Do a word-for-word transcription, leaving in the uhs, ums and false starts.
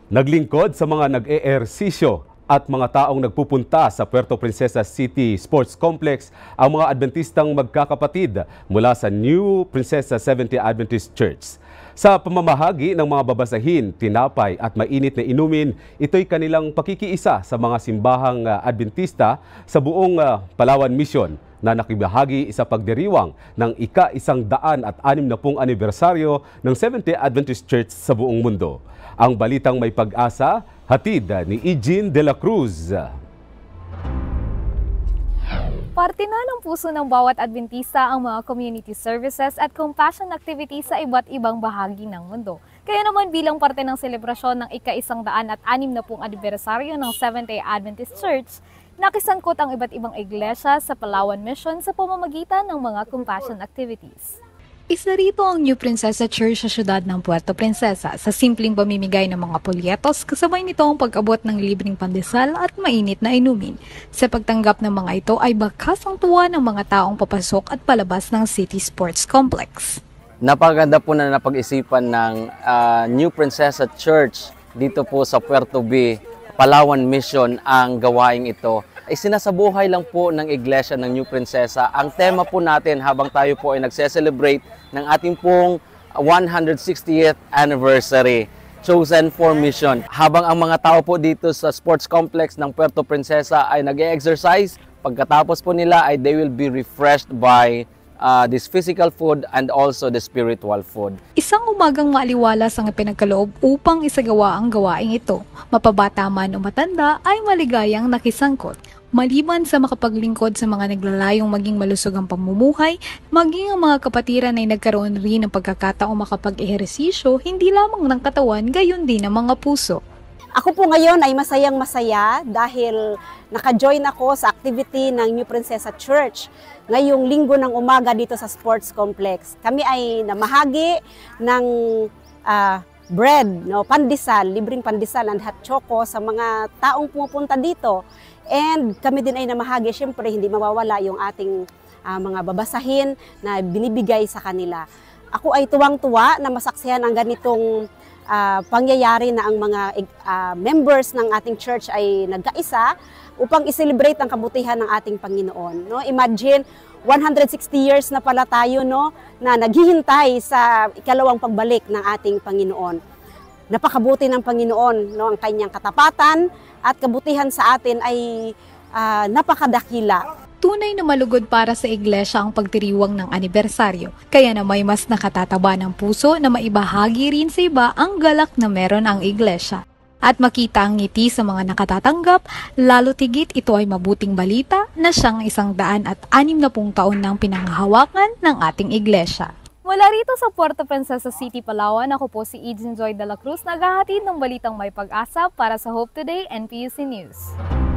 Naglingkod sa mga nag-eehersisyo at mga taong nagpupunta sa Puerto Princesa City Sports Complex ang mga Adventistang magkakapatid mula sa New Princesa Seventh-day Adventist Church. Sa pamamahagi ng mga babasahin, tinapay at mainit na inumin, ito'y kanilang pakikiisa sa mga simbahang Adventista sa buong uh, Palawan Mission na nakibahagi sa pagdiriwang ng ika-isang daan at anim na pung anibersaryo ng Seventh-day Adventist Church sa buong mundo. Ang balitang may pag-asa, hatid ni Eugene de la Cruz. Parte na ng puso ng bawat Adventista ang mga community services at compassion activities sa iba't ibang bahagi ng mundo. Kaya naman bilang parte ng selebrasyon ng ika-isang daan at anim na pung anibersaryo ng Seventh-day Adventist Church, nakisangkot ang iba't ibang iglesia sa Palawan Mission sa pamamagitan ng mga compassion activities. Isa rito ang New Princesa Church sa siyudad ng Puerto Princesa sa simpleng pamimigay ng mga polyetos kasabay nito ang pag-abot ng libreng pandesal at mainit na inumin. Sa pagtanggap ng mga ito ay bakas ang tuwa ng mga taong papasok at palabas ng City Sports Complex. Napakaganda po na napag-isipan ng uh, New Princesa Church dito po sa Puerto B, Palawan Mission ang gawaing ito. Ay sinasabuhay lang po ng Iglesia ng New Princesa. Ang tema po natin habang tayo po ay nagse-celebrate ng ating pong one hundred sixtieth anniversary, Chosen for Mission. Habang ang mga tao po dito sa sports complex ng Puerto Princesa ay nag-e-exercise, pagkatapos po nila ay they will be refreshed by Uh, this physical food and also the spiritual food. Isang umagang maaliwalas ang pinagkaloob upang isagawa ang gawaing ito. Mapabata man o matanda ay maligayang nakisangkot. Maliban sa makapaglingkod sa mga naglalayong maging malusog ang pamumuhay, maging ang mga kapatiran ay nagkaroon rin ng pagkakataong makapag-ehersisyo hindi lamang ng katawan gayon din ng mga puso. Ako po ngayon ay masayang masaya dahil naka-join ako sa activity ng New Princesa Church ngayong linggo ng umaga dito sa Sports Complex. Kami ay namahagi ng uh, bread, no, pandesal, libreng pandesal and hot choco sa mga taong pumupunta dito. And kami din ay namahagi, syempre hindi mawawala yung ating uh, mga babasahin na binibigay sa kanila. Ako ay tuwang-tuwa na masaksihan ang ganitong Uh, pangyayari na ang mga uh, members ng ating church ay nagkaisa upang i-celebrate ang kabutihan ng ating Panginoon. No? Imagine, one hundred sixty years na pala tayo, no, na naghihintay sa ikalawang pagbalik ng ating Panginoon. Napakabuti ng Panginoon, no, ang kanyang katapatan at kabutihan sa atin ay uh, napakadakila. Tunay na malugod para sa iglesia ang pagdiriwang ng anibersaryo, kaya na may mas nakatataba ng puso na maibahagi rin sa iba ang galak na meron ang iglesia. At makita ang ngiti sa mga nakatatanggap, lalo tigit ito ay mabuting balita na siyang isang daan at anim na pung taon ng pinanghahawakan ng ating iglesia. Mula rito sa Puerto Princesa City, Palawan, ako po si Eugene Joy de la Cruz, naghahatid ng balitang may pag-asa para sa Hope Today N P U C News.